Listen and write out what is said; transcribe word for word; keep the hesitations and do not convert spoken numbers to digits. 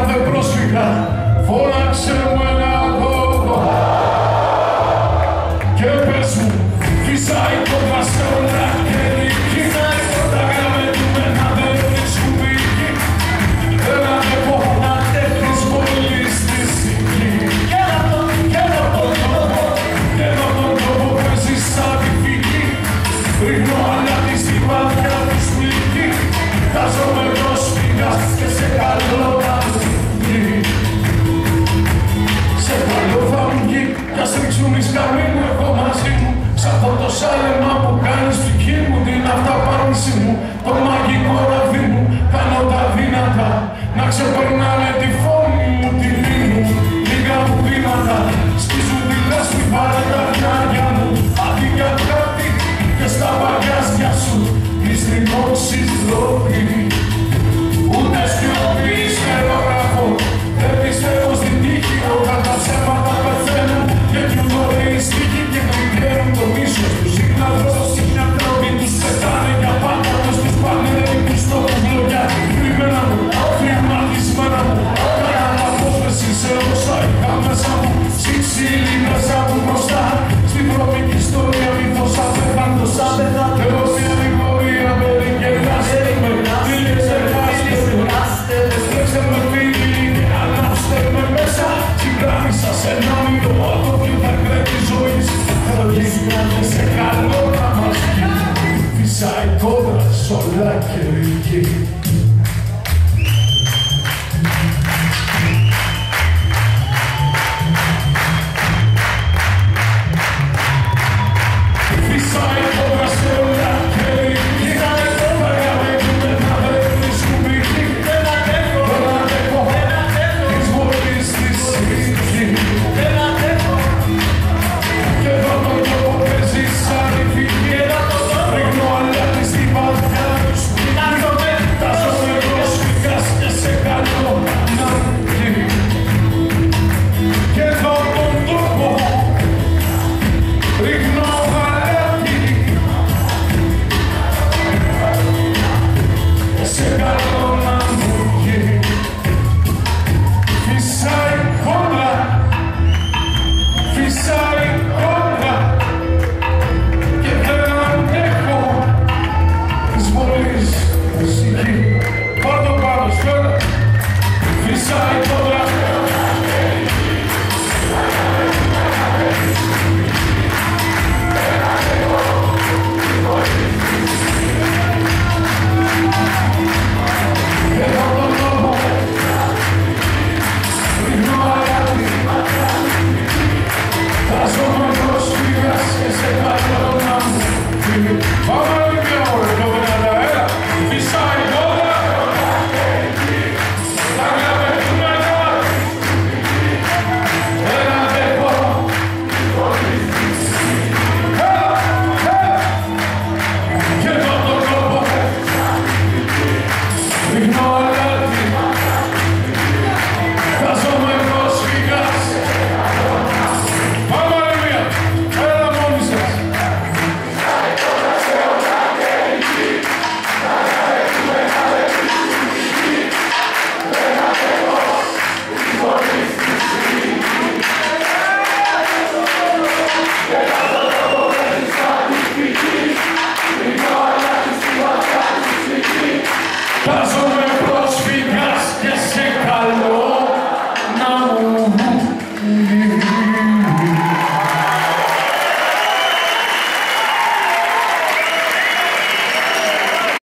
κάθε πρόσφυγα φώναξε μου ένα λόγο και πες μου φυσάει κόντρα σε όλα και νίκη. Τα γραμμετούμενα δεν βρίσκουν δίκη. Δεν αντέχω να τέχνεις πολύ στη σιγή. Και να τον, και να τον τρόπο, και να τον τρόπο παίζεις σαν τη φυγή. Ρίχνω αλάτι στη βάθια του σπίτι. Τάζομαι πρόσφυγας και σε καλό θα μου βγει. Σε καλό θα μου βγει κι ας ρίξουν οι σκαμοί μου εγώ μαζί μου. Σ' αυτό το σάλεμα που κάνεις ψυχή μου, την αυταπάρνηση μου, το μαγικό ραβδί μου. Κάνω τα δυνατά να ξεπερνάνε τη φωνή μου, τη λίμνη μου. Λίγα μου βήματα σκίζουν τη λάσπη, πάρε τα διάρκεια μου. Αντί για κάτι και στα παγκάσια σου τις τριμώξεις ντροπή. Ούτε σιωπή σφαιρόγραφο, δεν πιστεύω στην τύχη. Όταν τα ψέματα πεθαίνουν και πιουνώνε οι στίχοι και γλυκαίνουν το μίσος τους. Οι κλαδρός οι άνθρωποι τους πετάνε για πάντα τους. Τους πάνε ρεϊκούς στόχους λόγια κρυμμένα μου, χρηματισμένα μου. Κάνα απόφεση σε όσα είχα μέσα μου. Σύξυλοι μέσα μου μπροστά στην βρώμικη ιστορία μύθος απέχαντος. Εγώ μια λιγορία περικερνάστε με, λίγες εργάστε, τρέξτε με φίλοι και ανάψτε με μέσα. Συμπράμισα σε ένα μυαλό από την δάκρυα της ζωής. Λογικά και σε καλό να μας βγει. Φυσάει κόντρα σ' όλα και ρίκη.